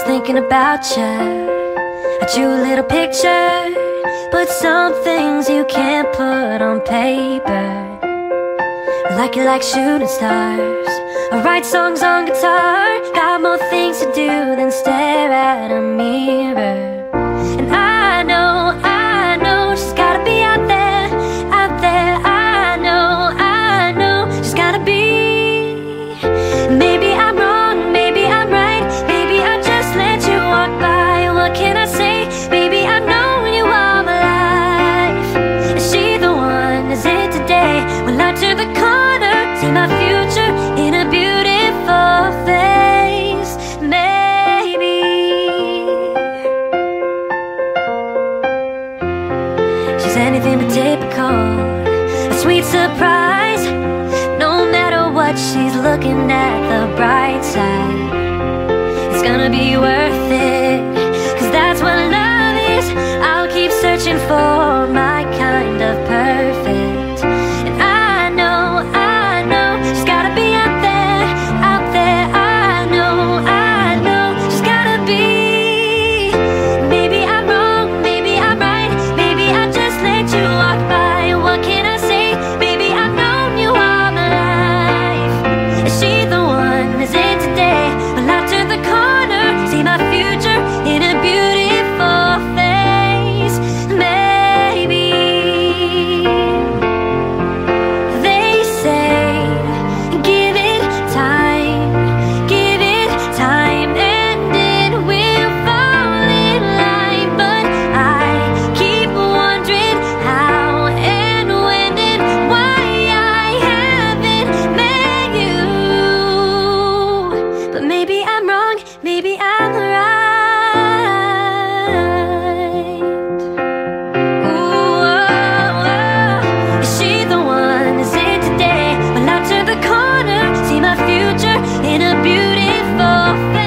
thinking about you. I drew a little picture, but some things you can't put on paper. Like you like shooting stars, I write songs on guitar. Got more things to do than stare at a mirror. And I know she's gotta be out there, out there. I know she's gotta be. Maybe I'm wrong, maybe I'm right, maybe I just let you walk by. What can I say? Baby, I've known you all my life. Is she the one? Is it today? Well, I turn the corner, see my future in a beautiful face. Maybe she's anything but typical, a sweet surprise. No matter what, she's looking at the bright side. It's gonna be worth it, 'cause that's what love is. I'll keep searching for my kind of perfect. And I know she's gotta be out there, out there. I know she's gotta be. Maybe I'm wrong, maybe I'm right, maybe I just let you walk by. What can I say? Baby, I've known you all my life. Is she the one? Is it today? Well, I turn the corner, see my future in a beautiful face. Maybe they say, give it time, and it will fall in line. But I keep wondering how and when and why I haven't met you. But maybe I'm wrong, maybe I'm right. Ooh, oh, oh. Is she the one? Is it today? Well, I turn the corner, see my future in a beautiful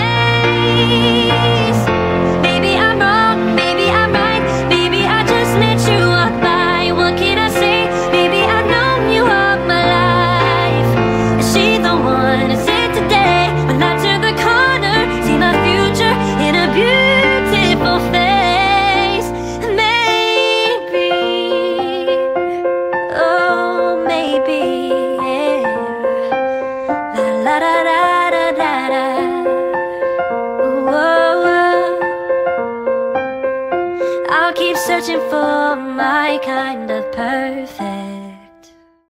face. Maybe I'm wrong, maybe I'm right, maybe I just let you walk by. What can I say? Baby, I've known you all my life. Is she the one? Is it today? When I turn the corner, see my future in a beautiful face. Maybe, oh maybe, yeah. La la da da da da. Ooh, oh, oh. I'll keep searching for my kind of